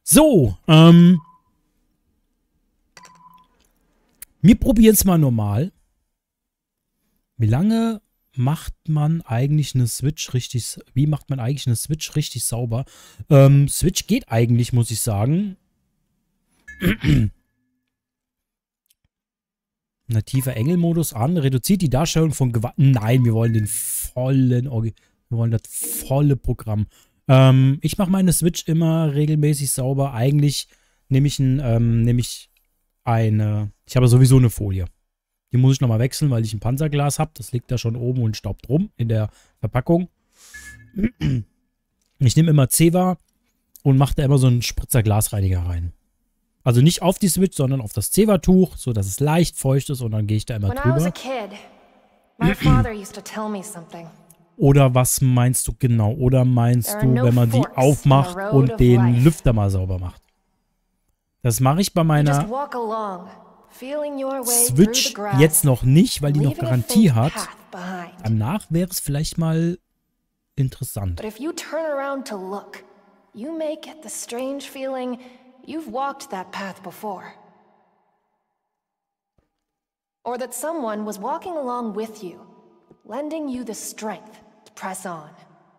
So, wir probieren es mal normal. Wie lange macht man eigentlich eine Switch richtig, wie macht man eigentlich eine Switch richtig sauber? Switch geht eigentlich, muss ich sagen. Nativer Engelmodus an, reduziert die Darstellung von Gewalt. Nein, wir wollen den vollen, wir wollen das volle Programm. Ich mache meine Switch immer regelmäßig sauber. Eigentlich nehme ich ich habe sowieso eine Folie. Die muss ich nochmal wechseln, weil ich ein Panzerglas habe. Das liegt da schon oben und staubt rum in der Verpackung. Ich nehme immer Zewa und mache da immer so einen Spritzer Glasreiniger rein. Also nicht auf die Switch, sondern auf das Zewa-Tuch, sodass es leicht feucht ist und dann gehe ich da immer drüber. Oder was meinst du genau? Oder meinst du, wenn man die aufmacht und den Lüfter mal sauber macht? Das mache ich bei meiner Switch jetzt noch nicht, weil die noch Garantie hat. Danach wäre es vielleicht mal interessant. You've walked that path before. Or that someone was walking along with you, lending you the strength to press on.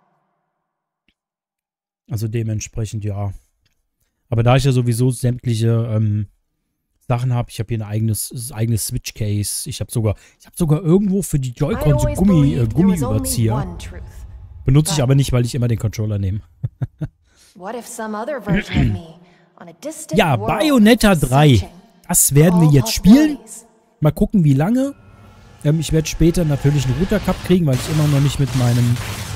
Also dementsprechend ja. Aber da ich ja sowieso sämtliche Sachen habe, ich habe hier ein eigenes Switch-Case. Ich habe sogar irgendwo für die Joy-Cons so Gummiüberzieher. Benutze ich aber nicht, weil ich immer den Controller nehme. What if some other version of me? Ja, Bayonetta 3. Das werden wir jetzt spielen. Mal gucken, wie lange. Ich werde später natürlich einen Router Cup kriegen, weil ich immer noch nicht mit meinem...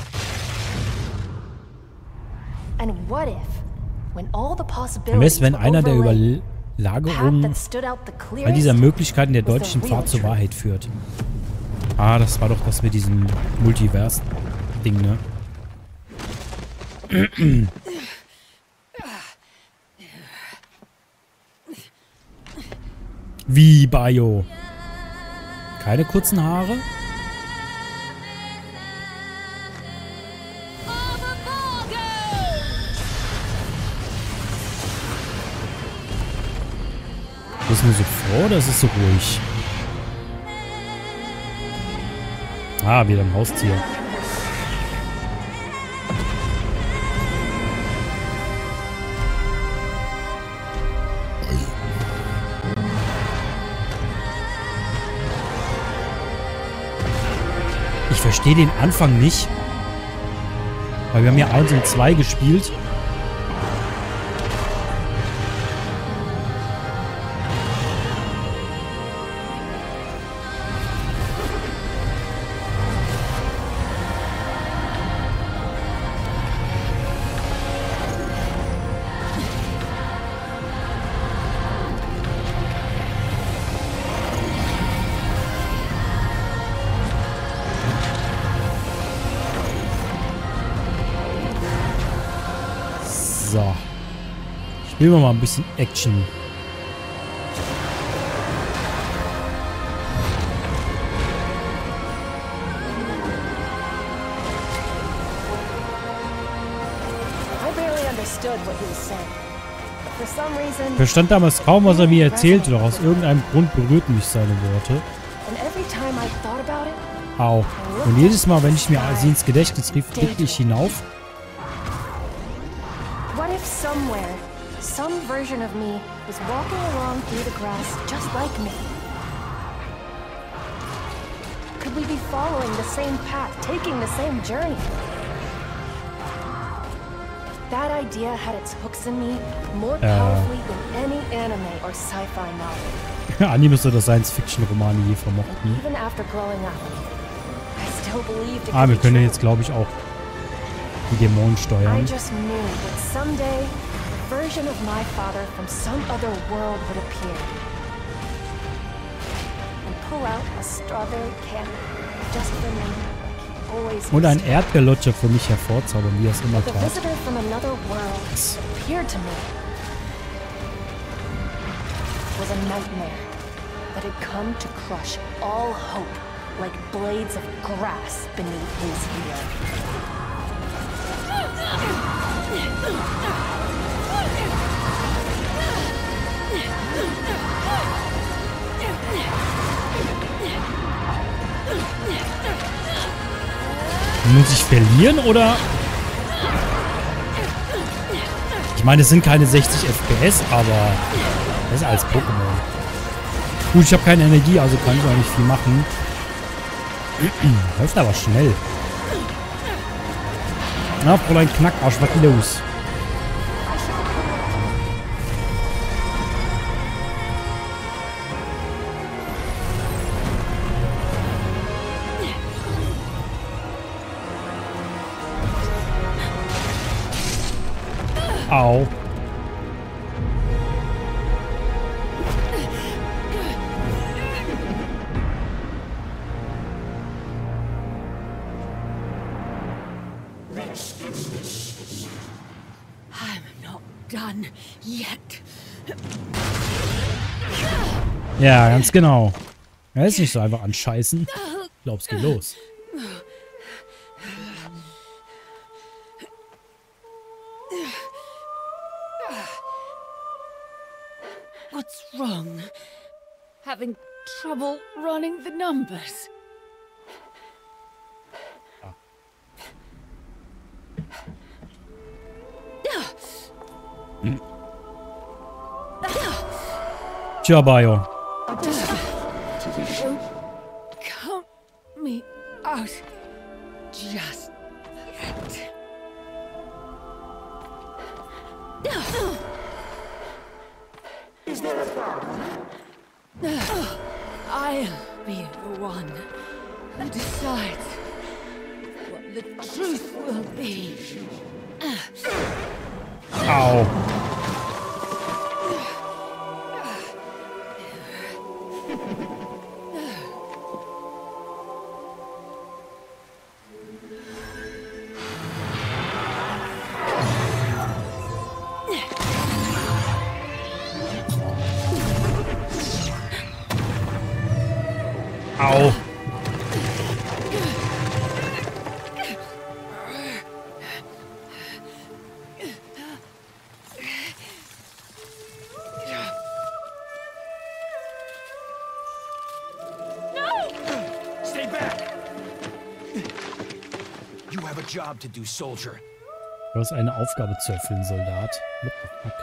Wenn einer der Überlagerungen all dieser Möglichkeiten der deutlichen Pfad zur Wahrheit führt. Ah, das war doch das mit diesem Multiverse-Ding, ne? Wie, Bayo? Keine kurzen Haare? Das ist mir so vor, oder ist es so ruhig? Ah, wieder ein Haustier. Ich verstehe den Anfang nicht. Weil wir haben ja 1 und 2 gespielt. So. Spielen wir mal ein bisschen Action. Ich verstand damals kaum, was er mir erzählte, doch aus irgendeinem Grund berührten mich seine Worte. Au. Und jedes Mal, wenn ich mir sie ins Gedächtnis rief, blickte ich hinauf. Somewhere, some version of me was walking along through the grass just like me. Could we be following the same path, taking the same journey? That idea had its hooks in me more powerfully than any anime or sci-fi novel. Animes oder Science-Fiction-Romane je vermochten. Even after growing up, I still believed it wir können ja jetzt, glaube ich, auch die Dämonen steuern. I just knew that someday a version of my father from some other world would appear and pull out a strawberry candy just for me, like he always und ein Erdbeerlutscher für mich hervorzaubern, wie er es immer the tat. visitor from another world appeared to me was a nightmare that had come to crush all hope like blades of grass beneath his heel. Muss ich verlieren, oder? Ich meine, es sind keine 60 FPS, aber das ist als Pokémon. Gut, ich habe keine Energie, also kann ich auch nicht viel machen. Läuft aber schnell. Na, Fräulein Knackarsch, was ist los? Au. I'm not done yet. Ja, ganz genau. Er ist nicht so einfach anscheißen. Ich glaub, es geht los. What's wrong? Having trouble running the numbers? Tja, Bayo. Count me out just yet. Is there a problem? I'll be the one who decides what the truth will be. Au. Au. Stay back. You have a job to do, soldier. Du hast eine Aufgabe zu erfüllen, Soldat. What the fuck?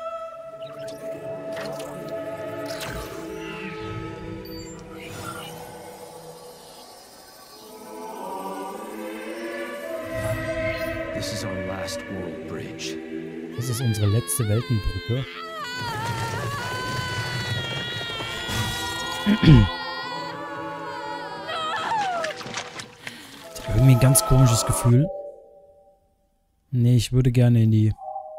This is our last world bridge. Das ist unsere letzte Weltenbrücke. Ich habe irgendwie ein ganz komisches Gefühl. Nee, ich würde gerne in die...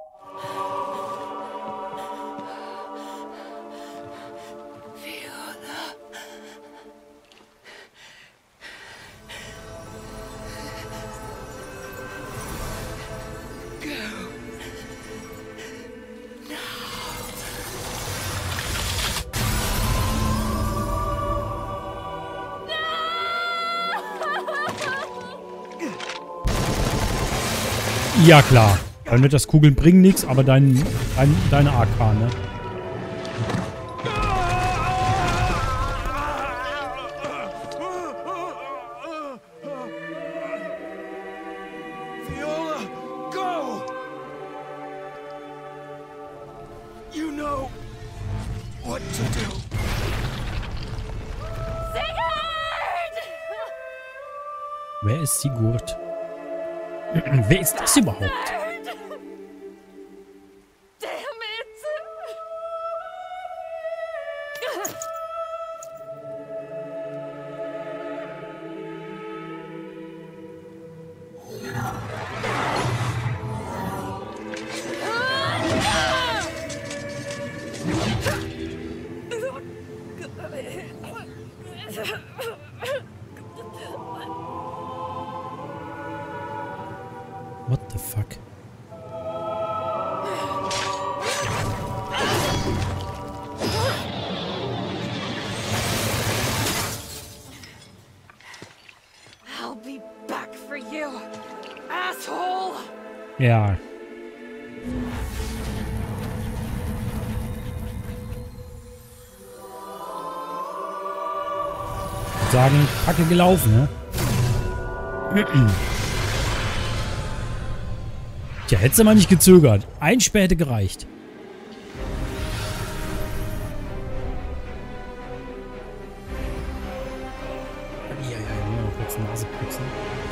Ja, klar. Dann wird das Kugeln bringen nichts, aber deine AK, ne? Viola, go! You know what to do. Wer ist Sigurd? Wer ist das überhaupt? Damn it! What the fuck? I'll be back for you, asshole! Ja. Ich würde sagen, Kacke gelaufen, ne? Tja, hättest du mal nicht gezögert. Ein Speer hätte gereicht. Ja, nur noch kurz Nase putzen.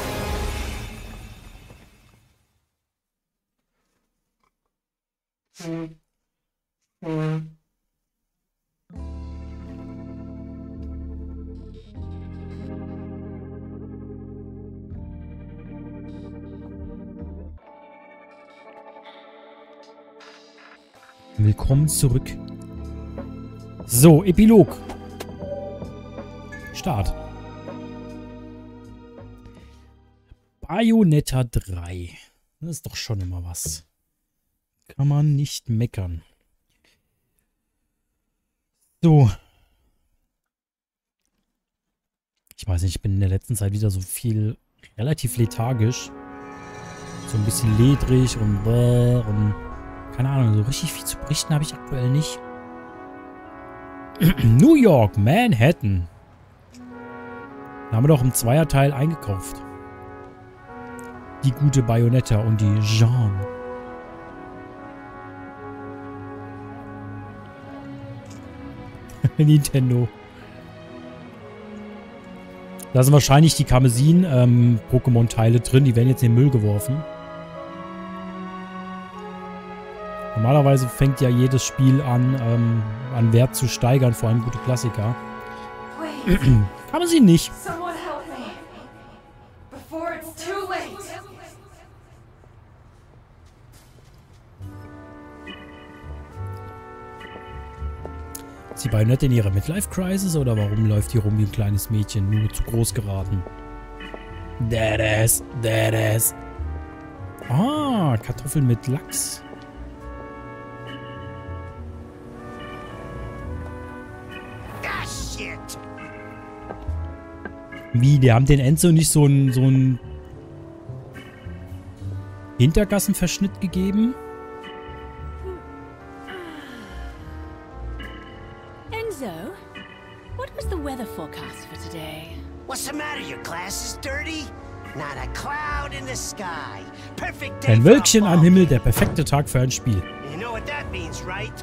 Willkommen zurück. So, Epilog. Start. Bayonetta 3. Das ist doch schon immer was. Kann man nicht meckern. So. Ich weiß nicht, ich bin in der letzten Zeit wieder so viel relativ lethargisch. So ein bisschen ledrig und keine Ahnung, so richtig viel zu berichten habe ich aktuell nicht. New York, Manhattan. Da haben wir doch im Zweierteil eingekauft. Die gute Bayonetta und die Jean. Nintendo. Da sind wahrscheinlich die Karmesin-Pokémon-Teile drin. Die werden jetzt in den Müll geworfen. Normalerweise fängt ja jedes Spiel an, an Wert zu steigern, vor allem gute Klassiker. Kann man sie nicht. Ist die Bayonetta in ihrer Midlife-Crisis oder warum läuft die rum wie ein kleines Mädchen, nur zu groß geraten? Deadass, deadass. Ah, Kartoffeln mit Lachs. Wie, die haben den Enzo nicht so einen Hintergassenverschnitt gegeben? Enzo, what was the weather forecast for today? What's the matter? Your glass is dirty? Not a cloud in the sky. Perfect day. Ein Wölkchen am Himmel, der perfekte Tag für ein Spiel. You know what that means, right?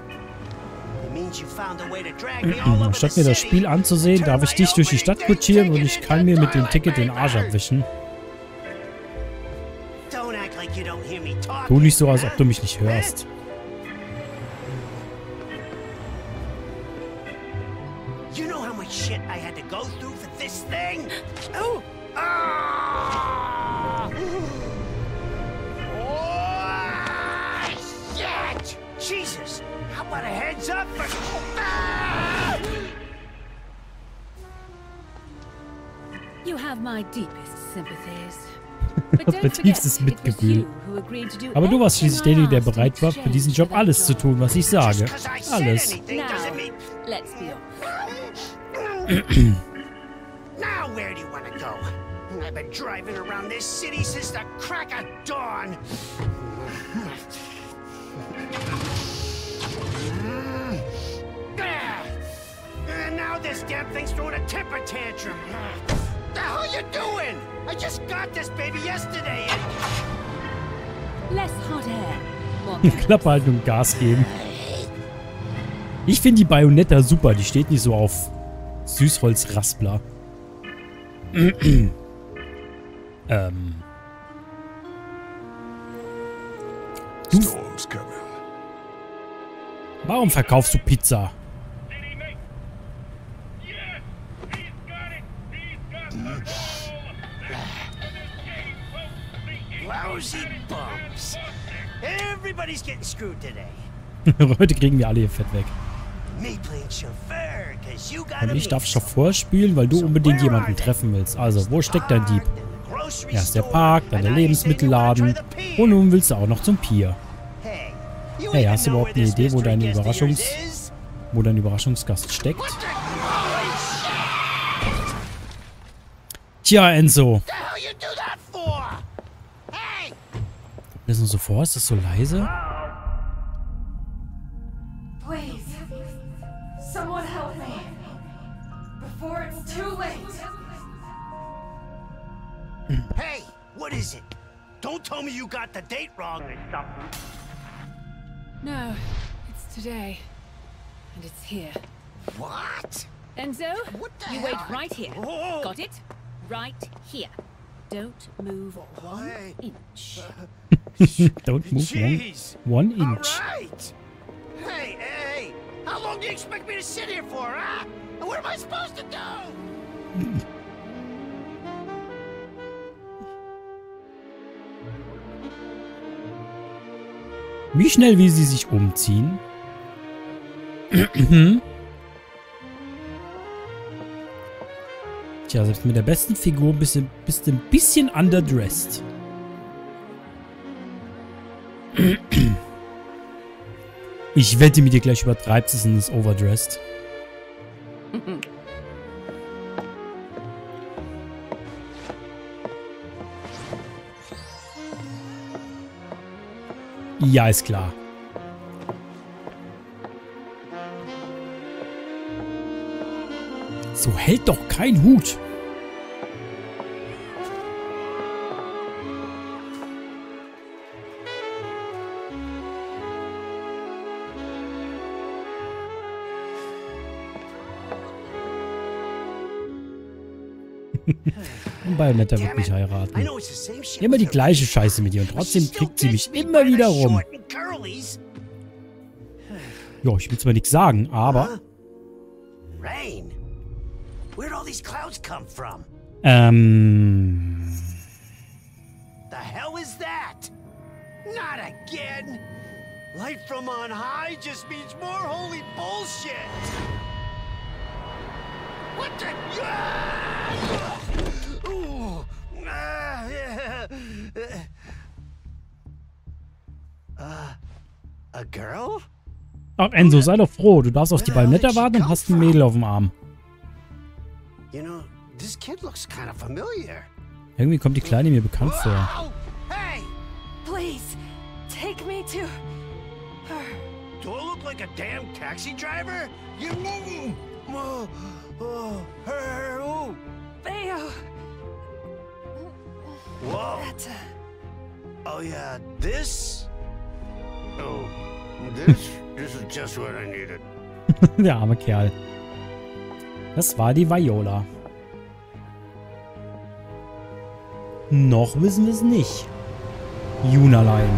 Statt mir das Spiel anzusehen, darf ich dich durch die Stadt kutschieren und ich kann mir mit dem Ticket den Arsch abwischen. Tu nicht so, als ob du mich nicht hörst. Jesus! How about a heads up for... You have my deepest sympathies. But don't forget, Tiefstes Mitgefühl. Aber du warst schließlich derjenige, der bereit war, für diesen Job alles zu tun, was ich sage. Alles. Let's be Now where do you want to go? I've been driving around this city since the crack of dawn. And now this damn thing's throwing a temper tantrum. The hell you doing? I just got this baby yesterday and... less hot air. Klappe halten und Gas geben. Ich finde die Bayonetta super. Die steht nicht so auf Süßholzraspler. Du, warum verkaufst du Pizza? Lousy bums. Everybody's getting screwed today. Heute kriegen wir alle ihr Fett weg. Und ich darf Chauffeur spielen, weil du unbedingt jemanden treffen willst. Also, wo steckt dein Dieb? Erst der Park, dann der Lebensmittelladen und nun willst du auch noch zum Pier. Hey, hast du überhaupt eine Idee, wo dein Überraschungsgast steckt? Tja, Enzo. Kommt das nur so vor? Ist das so leise? Someone help me before it's too late. Hey, what is it? Don't Don't tell me you got the date wrong. No, it's today. And it's here. What? Enzo, What the you hell? wait right here. Oh. Got it? Right here. Don't move one Hey. inch. Don't move Jeez. one All inch. right. Hey, how long do you expect me to sit here for, huh? And what am I supposed to do? Wie schnell will sie sich umziehen? Tja, selbst mit der besten Figur bist du ein bisschen underdressed. Ich wette mit dir, gleich übertreibst es und ist overdressed. Ja, ist klar. So hält doch kein Hut. Und Bayonetta wird mich heiraten. I know it's the same shit Immer die with gleiche her. Scheiße mit ihr und But trotzdem she still kriegt sie mich gets me immer by the wieder rum. short and curlies. Ja, ich will zwar nichts sagen, aber... Rain. Where'd all these clouds come from? The hell is that? Not again. Light from on high just means more holy bullshit. What the? Ooh. A girl? Ach, Enzo, sei doch froh. Du darfst auf die Bayonetta warten und hast ein Mädel auf dem Arm. You know, this kid looks kind of familiar. Irgendwie kommt die Kleine mir bekannt vor. Whoa! Hey! Please, take me to her. Do I look like a damn taxi driver? You her who? Theo. Whoa! That's Oh yeah, this? Oh, this is just what I needed. Der arme Kerl. Das war die Viola. Noch wissen wir es nicht. Junalein.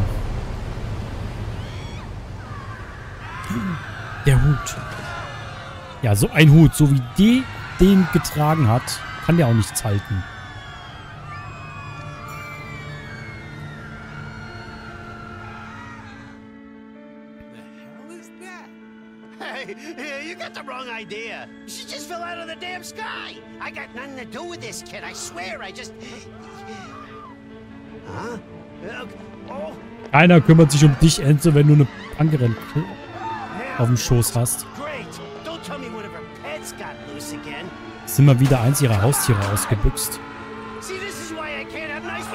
Der Hut. Ja, so ein Hut, so wie die den getragen hat, kann der auch nichts halten. Hey, you got the wrong idea. She just fell out of the damn sky. I got nothing to do with this kid. I swear, I just... Huh? Oh, Keiner kümmert sich um dich, Enzo, wenn du eine Punkerin auf dem Schoß hast. great. Don't tell me one of her pets got loose again. Ist immer wieder eins ihrer Haustiere ausgebüxt. See, this is why I can't have nice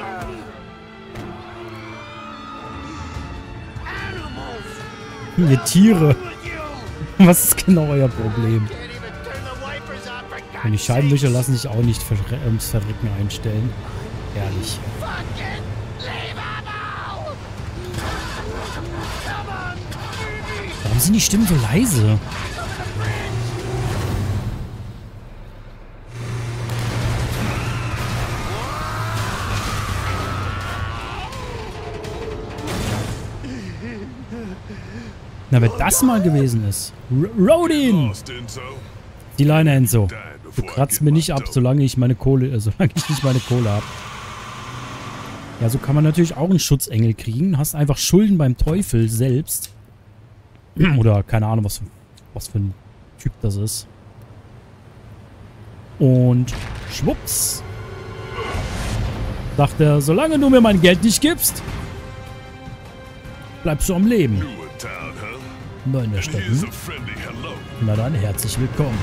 animals. Ihr Tiere. With you. Was ist genau euer Problem? Can't even turn the wipers on for God's Und die Scheibenwischer sakes. lassen sich auch nicht ums Verrecken einstellen. Ehrlich. Fucking leave 'em out! Come on, baby! Warum sind die Stimmen so leise? Na, wenn das mal gewesen ist. Rodin! Lost, Enzo. Die Leine, Enzo. Du kratzt mir nicht ab, solange ich nicht meine Kohle habe. Ja, so kann man natürlich auch einen Schutzengel kriegen. Hast einfach Schulden beim Teufel selbst. Oder keine Ahnung, was für ein Typ das ist. Und schwupps. Sagt er, solange du mir mein Geld nicht gibst, bleibst du am Leben. New in town, huh? Neu in der Stadt. Here's a friendly hello. Na dann, herzlich willkommen.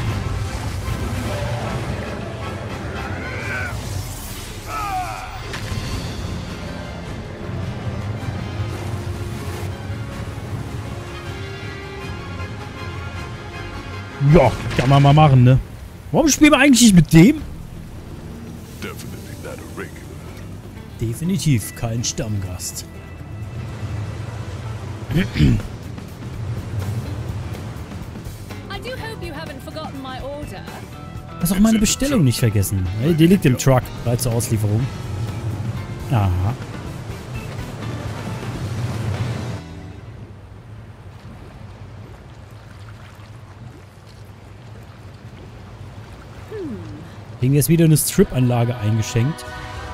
Ja, kann man mal machen, ne? Warum spielen wir eigentlich nicht mit dem? Definitely not a regular. Definitiv kein Stammgast. I do hope you haven't forgotten my order. Lass auch meine Bestellung nicht vergessen. Hey, die liegt im Truck. Bereit zur Auslieferung. Aha. Kriegen jetzt wieder eine Strip-Anlage eingeschenkt.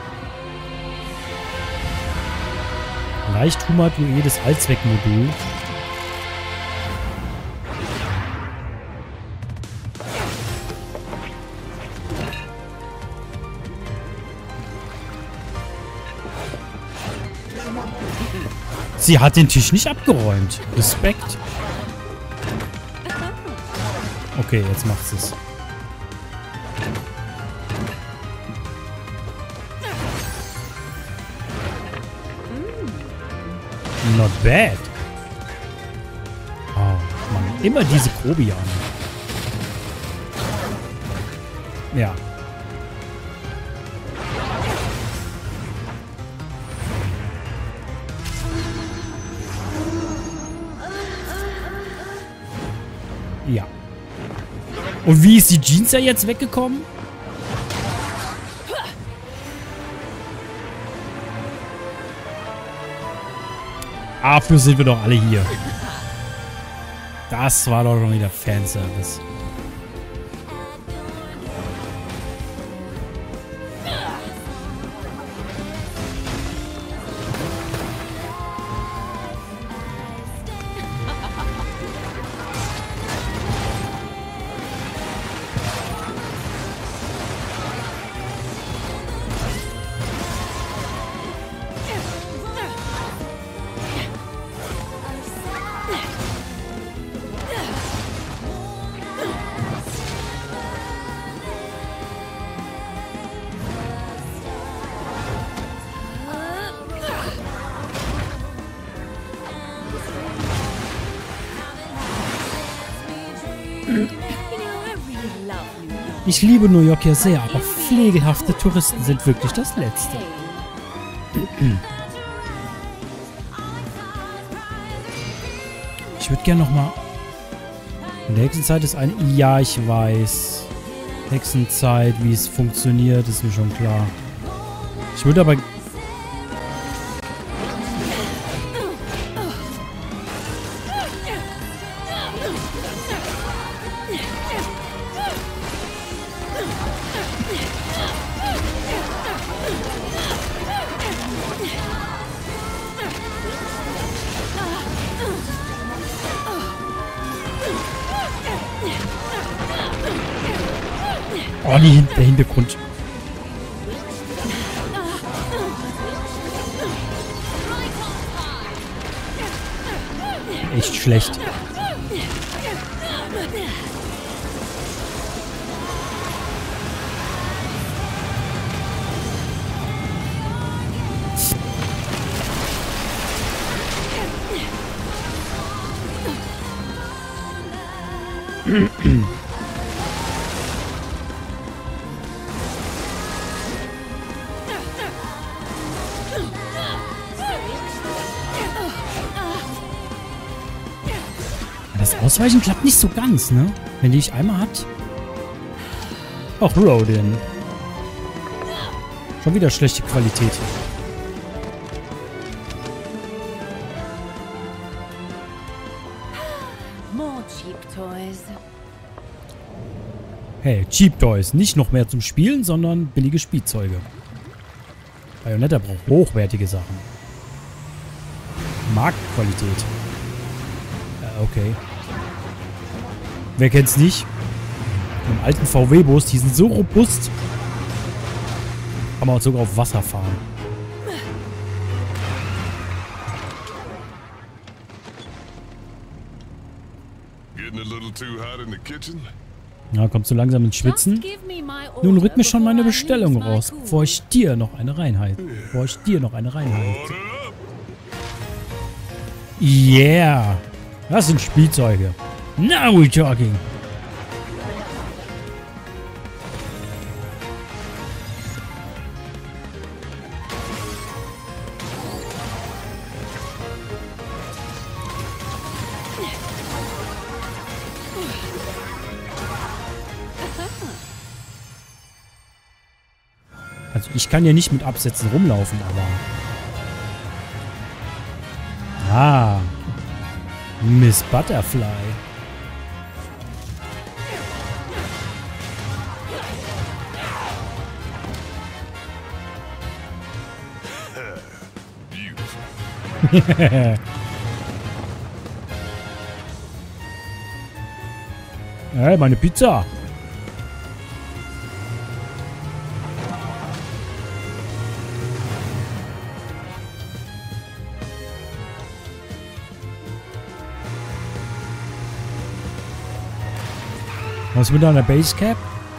Leicht humanoides Allzweckmodul. Sie hat den Tisch nicht abgeräumt. Respekt. Okay, jetzt macht sie es. Not bad. Oh, Mann. Immer diese Grobiane. Ja. Ja. Und wie ist die Jeans ja jetzt weggekommen? Dafür sind wir doch alle hier. Das war doch schon wieder Fanservice. Ich liebe New York ja sehr, aber pflegehafte Touristen sind wirklich das Letzte. Ich würde gerne nochmal... In der Hexenzeit ist ein... Ja, ich weiß. Hexenzeit, wie es funktioniert, ist mir schon klar. Ich würde aber... Oh, der Hintergrund. Echt schlecht. Das Ausweichen klappt nicht so ganz, ne? Wenn die ich einmal hat. Ach, Rodin. Schon wieder schlechte Qualität. More cheap toys. Hey, Cheap Toys. Nicht noch mehr zum Spielen, sondern billige Spielzeuge. Bayonetta braucht hochwertige Sachen. Marktqualität. Okay. Wer kennt's nicht? Im alten VW-Bus, die sind so robust. Kann man auch sogar auf Wasser fahren. Getting a little too hot in the kitchen? Ja, kommst du langsam ins Schwitzen? Nun rück mir schon meine Bestellung raus, bevor ich dir noch eine reinhalte. Yeah. Das sind Spielzeuge. Now we're talking. Also ich kann ja nicht mit Absätzen rumlaufen, aber... Ah. Miss Butterfly. Hey, meine Pizza. Was mit einer Basecap?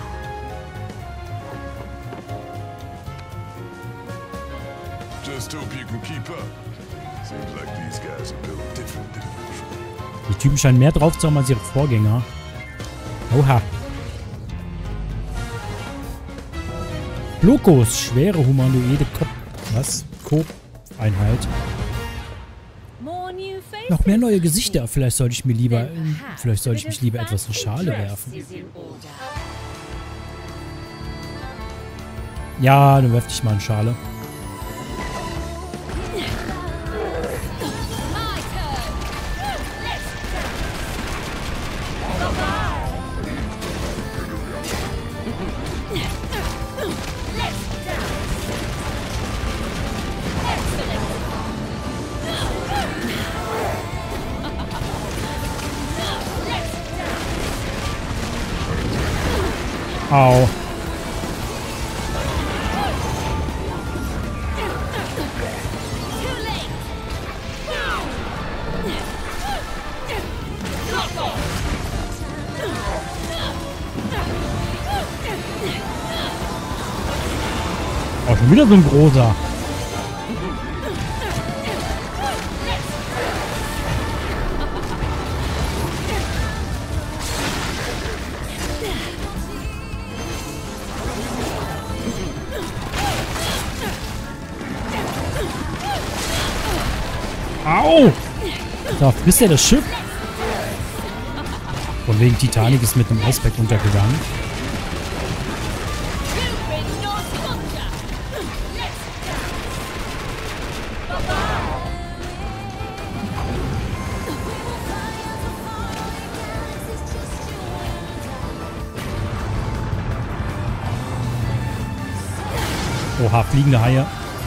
Just hope you can keep up. Seems like these guys are built different than usual. Die Typen scheinen mehr drauf zu haben als ihre Vorgänger. Oha. Lokos, schwere humanoide Coop-Einheit. Noch mehr neue Gesichter. Vielleicht sollte ich mich lieber etwas in Schale werfen. Ja, dann werf dich mal in Schale. Au. Oh, schon wieder so ein großer. Au! Da frisst er das Schiff. Von wegen Titanic ist mit einem Eisberg untergegangen. Oha, fliegende Haie.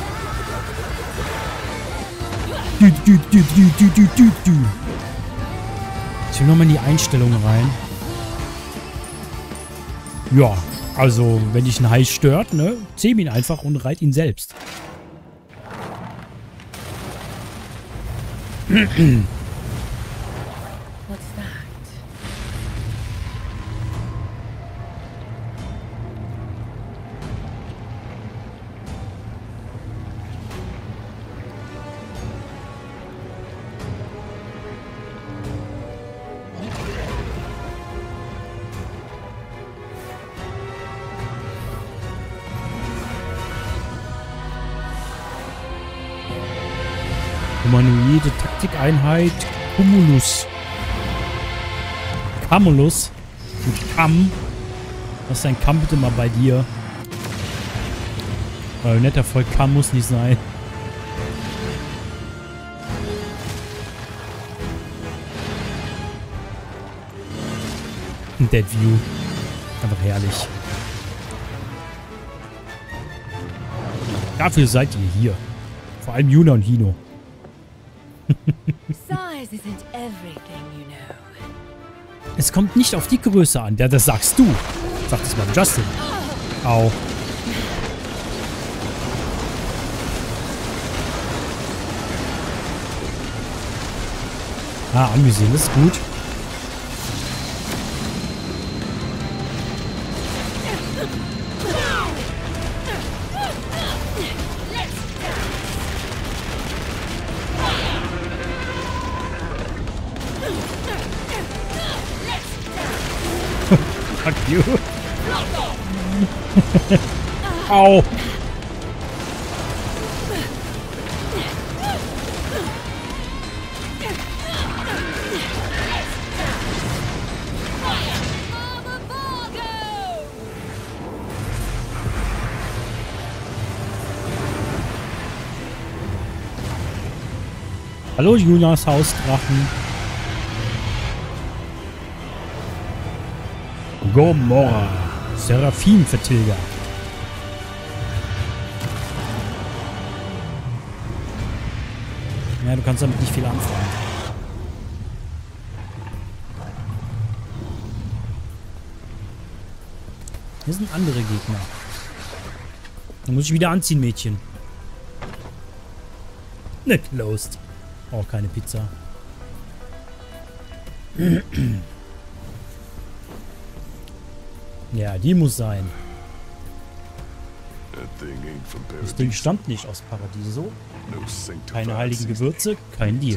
Ich will nochmal in die Einstellungen rein. Ja, also wenn dich ein Hai stört, ne, zähm ihn einfach und reit ihn selbst. Humanoide Taktikeinheit Cumulus. Camulus. Mit Kamm. Was ist dein Kamm bitte mal bei dir? Netter voll Kamm muss nicht sein. Dead View. Einfach herrlich. Dafür seid ihr hier. Vor allem Yuna und Hino. Es kommt nicht auf die Größe an. Ja, das sagst du. Sag das mal Justin. Au. Ah, angesehen, das ist gut. Fuck you. Au. Hallo Jonas Hausdrachen. Gomorra. Seraphim-Vertilger. Ja, du kannst damit nicht viel anfangen. Hier sind andere Gegner. Dann muss ich wieder anziehen, Mädchen. Ne, closed. Oh, keine Pizza. Ja, die muss sein. Das Ding stammt nicht aus Paradiso. Keine heiligen Gewürze, kein Deal.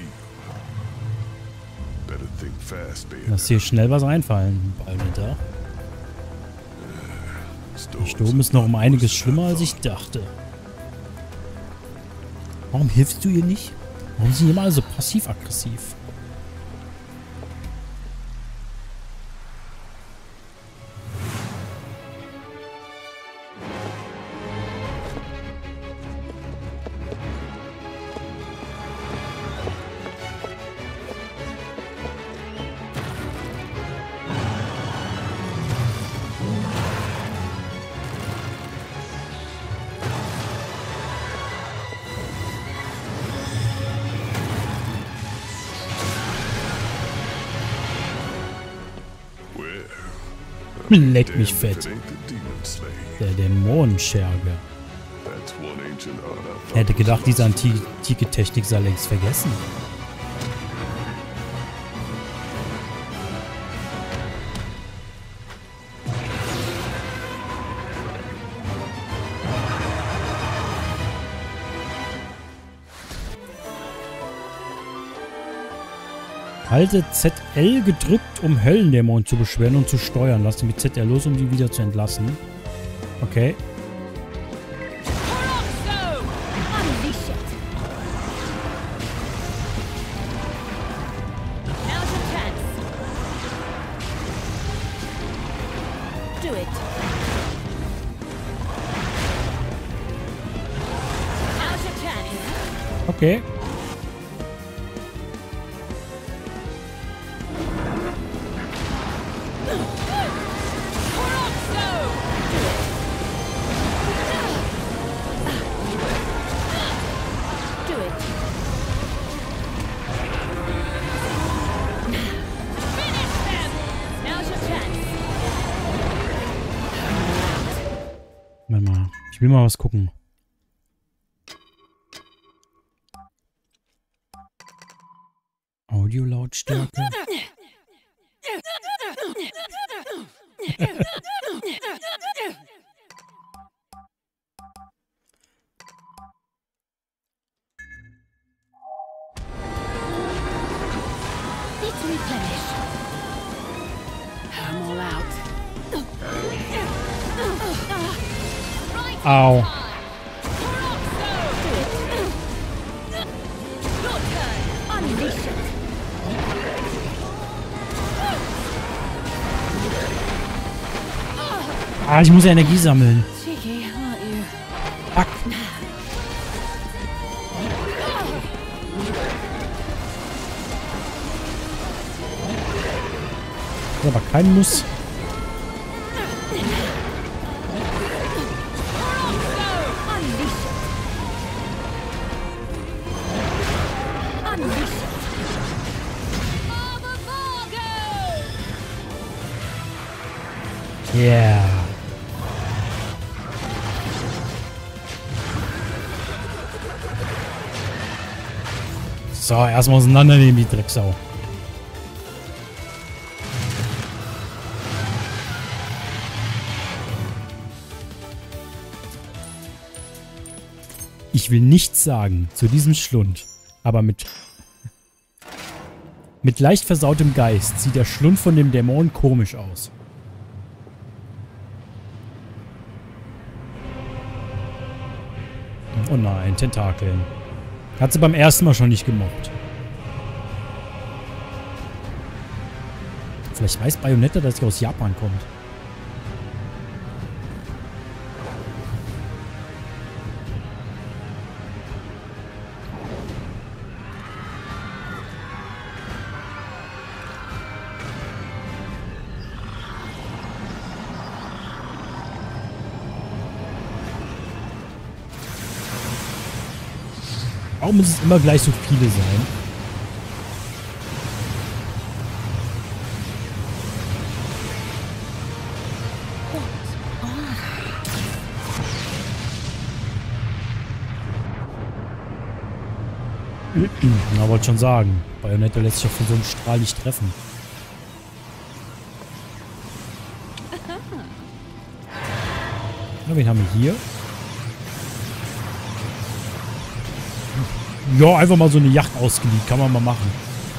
Lass dir schnell was einfallen, Alter. Der Sturm ist noch um einiges schlimmer, als ich dachte. Warum hilfst du ihr nicht? Warum sind die immer so passiv-aggressiv? Leck mich fett. Der Dämonenscherge. Hätte gedacht, diese antike Technik sei längst vergessen. Halte ZL gedrückt, um Höllendämonen zu beschwören und zu steuern. Lass ihn mit ZL los, um die wieder zu entlassen. Okay. Okay. Warte mal. Ich will mal was gucken. Audiolautstärke. It's replenished. I'm all out. Au. Ah, ich muss ja Energie sammeln. Fuck. Das ist aber kein Muss. Yeah. So, erstmal auseinandernehmen, die Drecksau. Ich will nichts sagen zu diesem Schlund, aber mit leicht versautem Geist sieht der Schlund von dem Dämon komisch aus. Oh nein, Tentakeln. Hat sie beim ersten Mal schon nicht gemocht. Vielleicht weiß Bayonetta, dass sie aus Japan kommt. Warum müssen es immer gleich so viele sein? Na, wollte schon sagen. Bayonetta lässt sich ja von so einem Strahl nicht treffen. Na, wen haben wir hier? Ja, einfach mal so eine Yacht ausgeliehen. Kann man mal machen.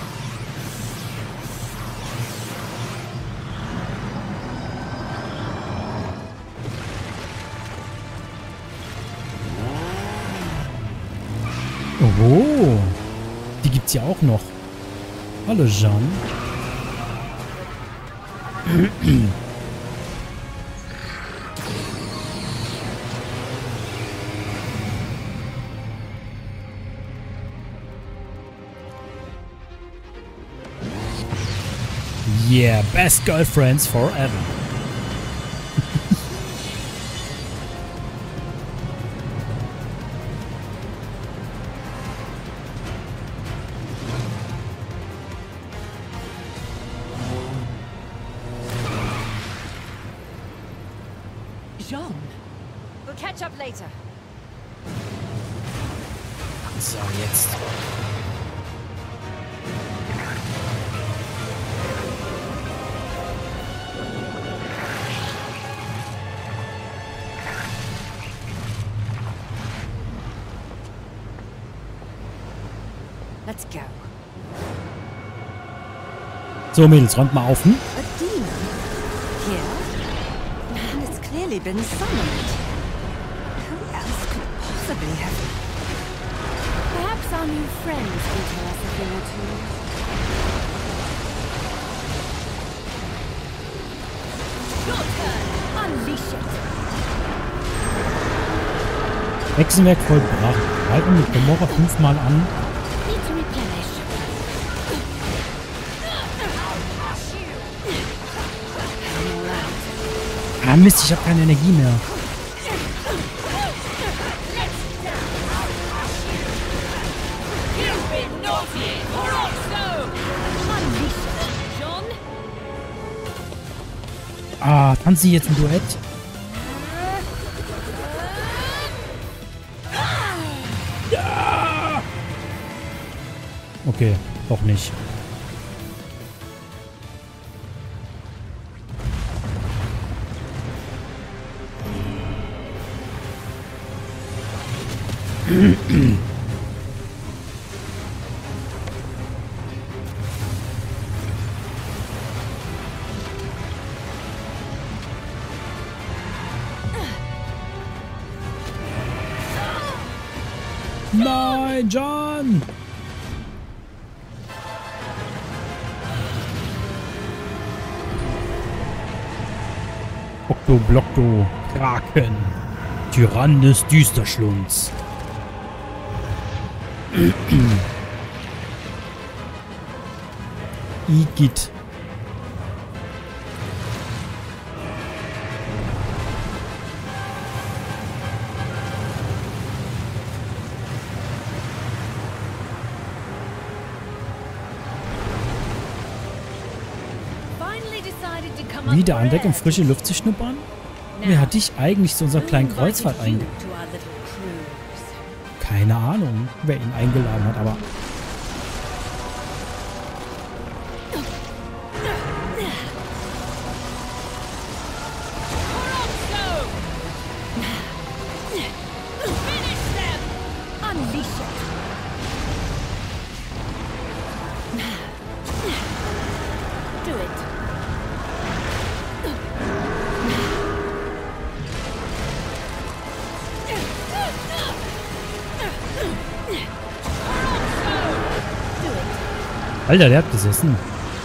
Oh, die gibt's ja auch noch. Hallo, Jean. Yeah, best girlfriends forever. Jean. We'll catch up later. So, jetzt. Let's go. So, Mädels, räumt mal auf, hm? A demon? Here? And it's clearly been summoned. Who else could possibly have... Perhaps our new friends can tell us a thing or two. Your turn. Unleash it. Hexenwerk vollbracht. Halten mit Gomorra 5-mal an. Need to replenish. Ah, Mist, ich habe keine Energie mehr. You've been naughty, or also. Unleash it, Jean. Ah, tanzen Sie jetzt ein Duett? Ja! Okay, doch nicht. Nein, John! Octoblocto, Kraken, Tyrann des Düsterschlunds. Igitt. Wieder an Deck, um frische Luft zu schnuppern? Wer hat dich eigentlich zu unserer kleinen Kreuzfahrt eingeladen? Keine Ahnung, wer ihn eingeladen hat, aber... Alter, der hat gesessen.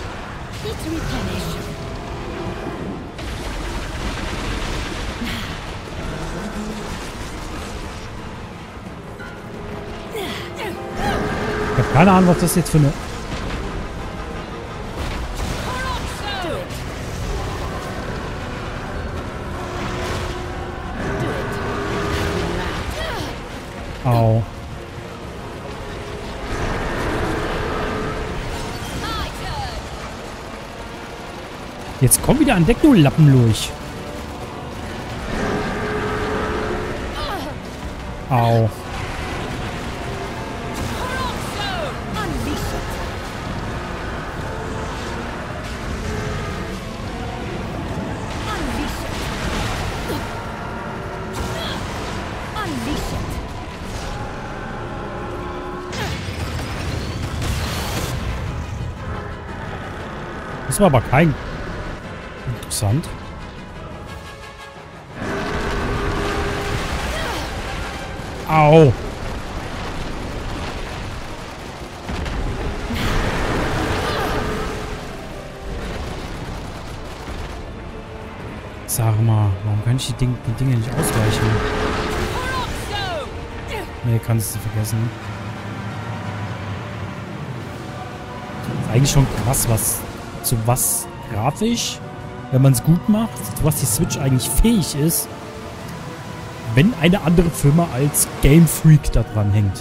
Ich habe keine Ahnung, was das jetzt für eine... Au. Jetzt komm wieder an Deck, du Lappenlurch. Au. Das war aber kein... Interessant. Au. Sag mal, warum kann ich die Dinge nicht ausweichen? Nee, kannst du vergessen. Ist eigentlich schon krass, was grafisch, wenn man es gut macht, zu was die Switch eigentlich fähig ist, wenn eine andere Firma als Game Freak da dran hängt.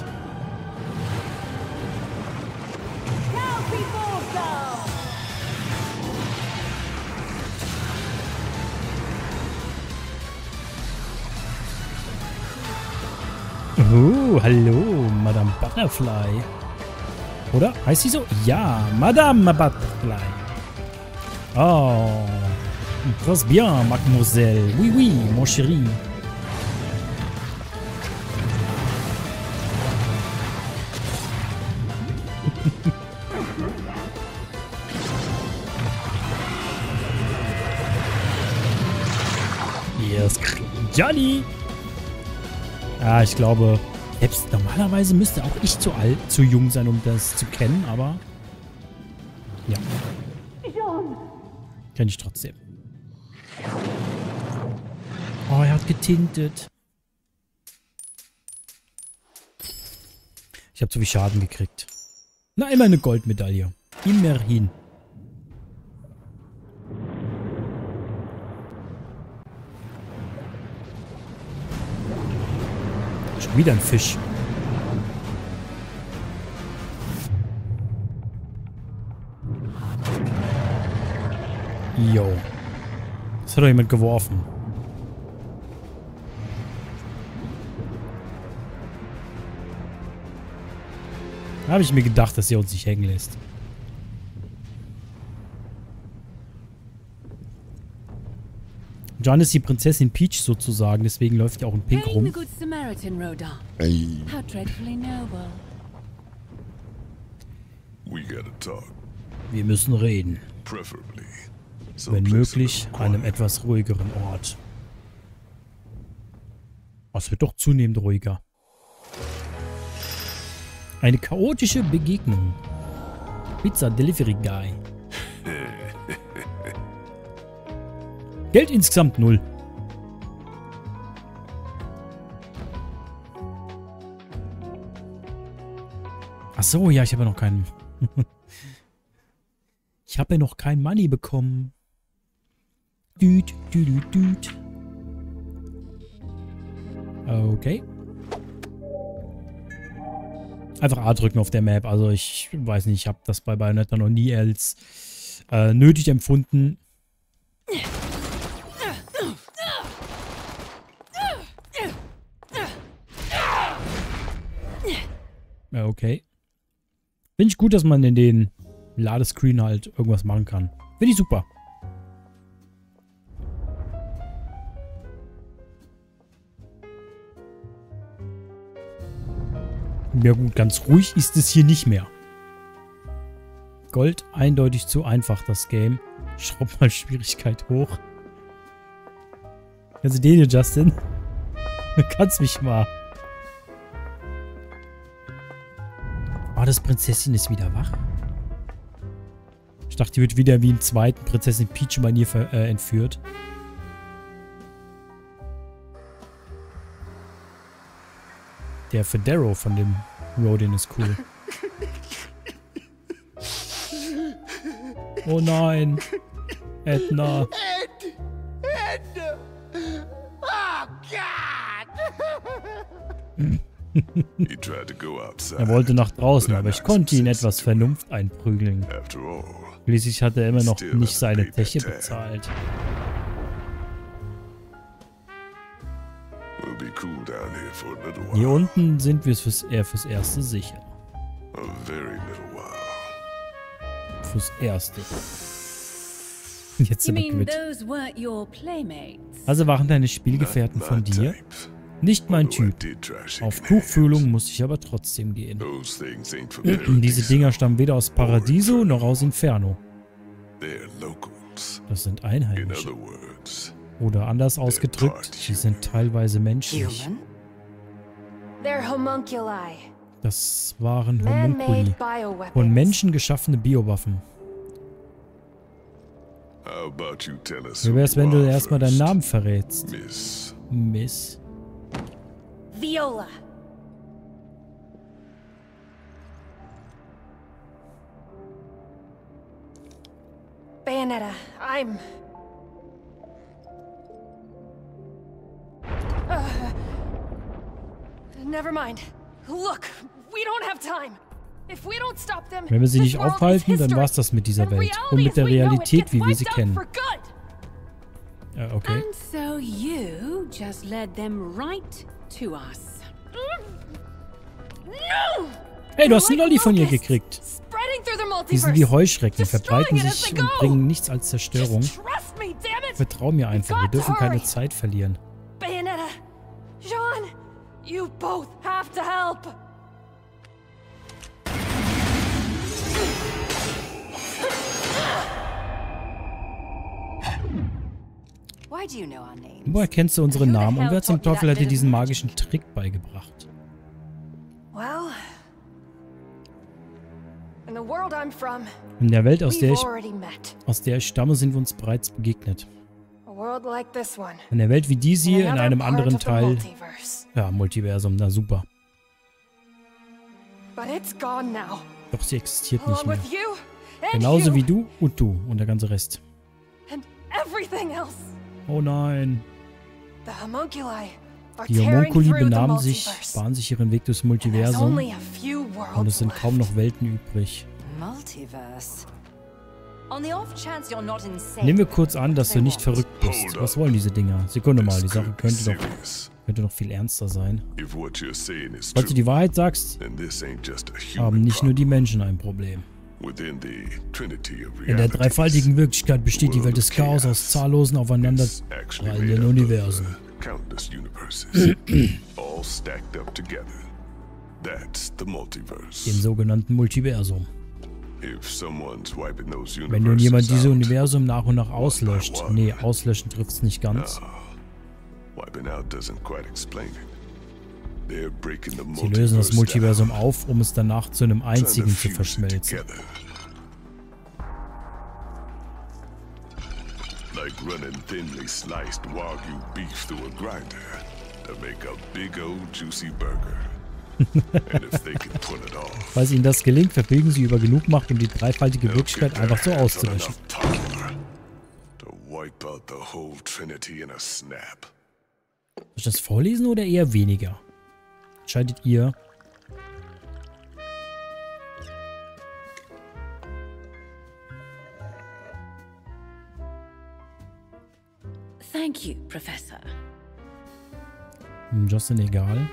Oh, hallo, Madame Butterfly. Oder? Heißt sie so? Ja, Madame Butterfly. Oh, très bien, mademoiselle. Oui, oui, mon chéri. Yes, Johnny. Ja, ich glaube, selbst normalerweise müsste auch ich zu jung sein, um das zu kennen, aber ja. Kenn ich trotzdem. Oh, er hat getintet. Ich habe zu viel Schaden gekriegt. Na, immer eine Goldmedaille. Immerhin. Schon wieder ein Fisch. Jo. Das hat doch jemand geworfen. Da habe ich mir gedacht, dass er uns nicht hängen lässt. John ist die Prinzessin Peach sozusagen, deswegen läuft ja auch in Pink rum. Wir müssen reden. Wenn möglich, an einem etwas ruhigeren Ort. Oh, es wird doch zunehmend ruhiger. Eine chaotische Begegnung. Pizza Delivery Guy. Geld insgesamt 0. Ach so, ja, ich habe ja noch keinen... Ich habe ja noch kein Money bekommen. Düt, düt, düt, düt. Okay. Einfach A drücken auf der Map. Also ich weiß nicht, ich habe das bei Bayonetta noch nie als nötig empfunden. Okay. Finde ich gut, dass man in den Ladescreen halt irgendwas machen kann. Finde ich super. Ja gut, ganz ruhig ist es hier nicht mehr. Gold eindeutig zu einfach, das Game. Schraub mal Schwierigkeit hoch. Also den hier, Justin. Du kannst mich mal. Oh, das Prinzessin ist wieder wach. Ich dachte, die wird wieder wie im zweiten Prinzessin Peach-Manier entführt. Der Federo von dem Rodin ist cool. Oh nein. Edna. Ed! Oh, God! He tried to go outside. Er wollte nach draußen, aber ich konnte ihn etwas Vernunft einprügeln. After all, Schließlich hat er immer noch nicht seine Zeche bezahlt. we'll be cool down here for a little Hier while. unten sind wir fürs Erste sicher. A very little while. Fürs Erste. Jetzt You sind wir mean quitt. those weren't your playmates? Also waren deine Spielgefährten Not von my dir? type. Nicht mein Although I Typ. did try Auf shaking Tuchfühlung muss ich aber trotzdem gehen. hands. Those things ain't from Diese paradise. Dinger stammen weder aus Paradiso noch aus Inferno. They're locals. Das sind In Einheimische. other words, Oder anders ausgedrückt, sie sind teilweise menschlich. Human? They're homunculi. Das waren Man-made Homunculi. bioweapons. Von Menschen geschaffene Biowaffen. how about you tell us Wie who wär's, you wenn du are erstmal deinen first, Namen verrätst? Miss? Miss. Viola. Bayonetta, I'm... Never mind. Look, we don't have time. If we don't stop them, Wenn wir sie this nicht world is aufhalten, dann history. war's das mit dieser And Welt. reality Und mit as der we know it Realität, gets wie wir sie wiped out kennen. for good. Okay. And so you just led them right to us. No! Hey, du hast einen Like Lolli von ihr locusts, gekriegt. spreading through the Die sind wie multiverse. Heuschrecken, Destroying verbreiten it as sich they und go. bringen nichts als Zerstörung. Just trust me, damn it! Vertrau mir einfach, wir dürfen keine Zeit verlieren. Bayonetta, Jean, you both have to help. Why do you know our names? Woher kennst du unsere Who the Namen und hell wer zum taught you Teufel that hat dir bit of diesen magic? magischen Trick beigebracht? Well, in the world I'm from, In der Welt, aus der we've already met. ich stamme, sind wir uns bereits begegnet. A world like this one. In der Welt wie diese hier, in another einem part anderen of the Teil. multiverse. Ja, Multiversum, na super. But it's gone now. Doch sie existiert nicht Along mehr. with you and Genauso you wie du und der ganze Rest. and everything else. Oh nein. The homunculi are Die tearing Homunculi through the bahnen sich multiverse. ihren Weg durchs There's Multiversum only a few worlds und es sind kaum left. noch Welten übrig. Multiverse. On the off chance you're not insane. Nehmen wir kurz an, dass du nicht verrückt bist. Was wollen diese Dinger? Sekunde mal, die This Sache could be könnte serious. doch viel ernster sein. If what you're saying is Falls du true, die Wahrheit sagst, then this ain't just a haben human nicht nur die problem. Menschen ein Problem. Within the trinity of In der realities, dreifaltigen Wirklichkeit besteht die Welt des Chaos aus zahllosen aufeinander is actually prallenden made up of, Universen. countless universes, all stacked up together. That's the multiverse. Dem sogenannten Multiversum. If someone's wiping those Wenn nun jemand universes diese out, Universum nach und nach auslöscht. Nee, auslöschen trifft's nicht ganz. wiping out doesn't quite explain it. They're breaking the Sie lösen das multiverse Multiversum down, auf, um es danach zu einem trying to einzigen zu fuse it verschmelzen. together. Like running thinly sliced Wagyu beef through a grinder to make a big old juicy burger. And if they can pull it off, Falls ihnen das gelingt, verfügen sie über genug Macht, um die dreifaltige they'll Wirklichkeit get einfach so their hands on auszulöschen. enough power to wipe out the whole Trinity in a snap. Soll ich das vorlesen oder eher weniger? Entscheidet ihr. Thank you, Professor. Justin egal.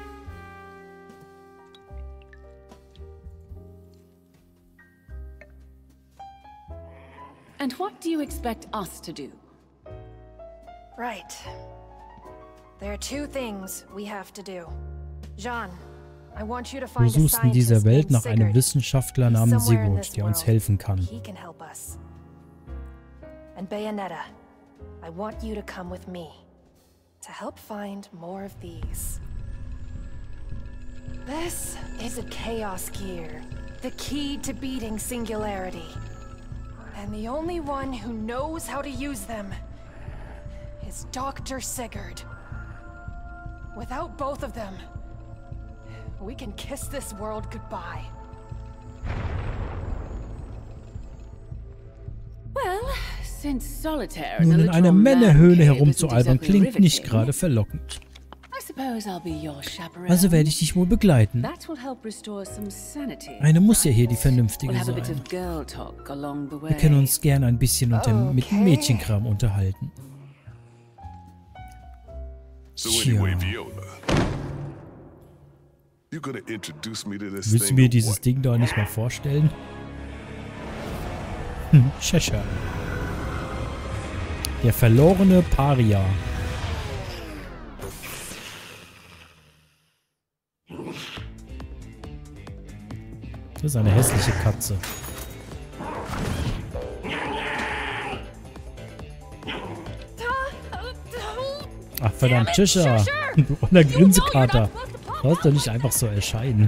And what do you expect us to do? Right. There are two things we have to do. Jean, I want you to Du find a suchst in dieser scientist Welt named nach einem Sigurd. Wissenschaftler He's namens somewhere in Sigurd, this der uns world. helfen kann. He can help us. And Bayonetta, I want you to come with me to help find more of these. This is a Chaos Gear, the key to beating Singularity. And the only one who knows how to use them is Dr. Sigurd. Without both of them, we can kiss this world goodbye. Well, since solitaire in Nun a in einer literal man Männerhöhle cave herumzualbern isn't klingt exactly nicht riveting, gerade verlockend. I suppose I'll be your chaperone. Also werde ich dich wohl begleiten. That will help restore some sanity. Eine muss ja hier die vernünftige We'll have a bit sein. of girl talk along the way. Wir können uns gern ein bisschen mit dem Mädchenkram unterhalten. So anyway, Viola, you gonna introduce me to this Willst du thing mir or dieses what? Ding da nicht mal vorstellen? Cheshire. Der verlorene Paria. Das ist eine hässliche Katze. Ach verdammt, Cheshire. Du oller Grinsekater. Du sollst doch nicht einfach so erscheinen.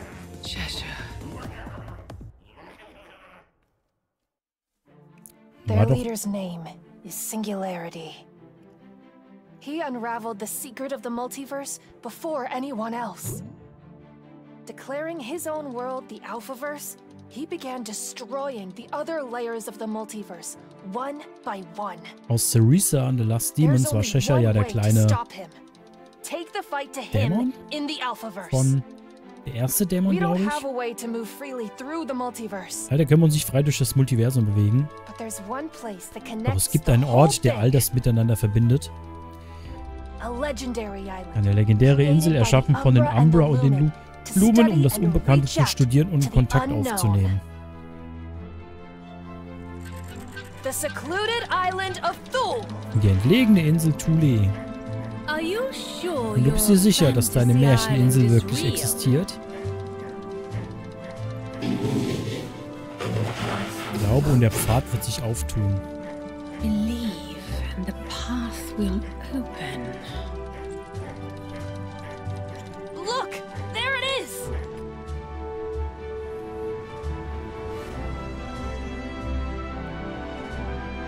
Their leader's name is Singularity. He unraveled the secret of the multiverse before anyone else. Declaring his own world the Alphaverse, he began destroying the other layers of the multiverse, one by one. Aus Cerisa and the Last Demons war Cheshire ja der kleine Take the fight to him Dämon in the Alphaverse. von der erste Dämon, We don't glaube have ich. a way to move freely through the multiverse. Leider können wir uns nicht frei durch das Multiversum bewegen. But there's one place that Doch connects es gibt the einen whole Ort, der thing. all das miteinander verbindet. A legendary island. Eine legendäre Insel, erschaffen von den Umbra und den Lumen, um das Unbekannte zu studieren und Kontakt aufzunehmen. The secluded island of Thule. Die entlegene Insel Thule. Are you sure Und du bist dir sicher, dass deine Fantasy Märcheninsel Island is wirklich real? existiert? Ich glaube, und der Pfad wird sich auftun. Believe and the path will open.